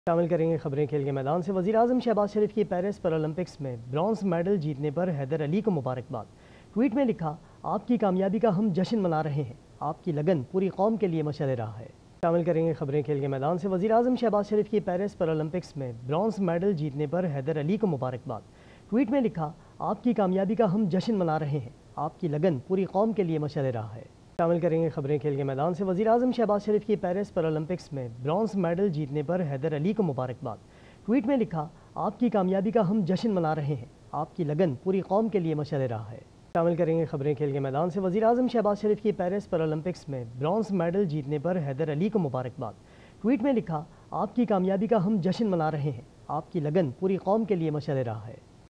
शामिल करेंगे खबरें खेल के मैदान से। वज़ीर-ए-आज़म शहबाज शरीफ की पेरिस पैरालंपिक्स में ब्रॉन्ज मेडल जीतने पर हैदर अली को मुबारकबाद। ट्वीट में लिखा, आपकी कामयाबी का हम जश्न मना रहे हैं, आपकी लगन पूरी कौम के लिए मशअल राह है। शामिल करेंगे खबरें खेल के मैदान से। वज़ीर-ए-आज़म शहबाज शरीफ की पेरिस पैरालंपिक्स में ब्रॉन्ज मेडल जीतने पर हैदर अली को मुबारकबाद। ट्वीट में लिखा, आपकी कामयाबी का हम जश्न मना रहे हैं, आपकी लगन पूरी कौम के लिए मशअल राह है। शामिल करेंगे खबरें खेल के मैदान से। वज़ीर-ए-आज़म शहबाज शरीफ की पेरिस पैरालंपिक्स में ब्रॉन्ज मेडल जीतने पर हैदर अली को मुबारकबाद। ट्वीट में लिखा, आपकी कामयाबी का हम जश्न मना रहे हैं, आपकी लगन पूरी कौम के लिए मशअल राह है। शामिल करेंगे खबरें खेल के मैदान से। वज़ीर-ए-आज़म शहबाज शरीफ की पेरिस पैरालंपिक्स में ब्रॉन्ज मेडल जीतने पर हैदर अली को मुबारकबाद। ट्वीट में लिखा, आपकी कामयाबी का हम जश्न मना रहे हैं, आपकी लगन पूरी कौम के लिए मशअल राह है।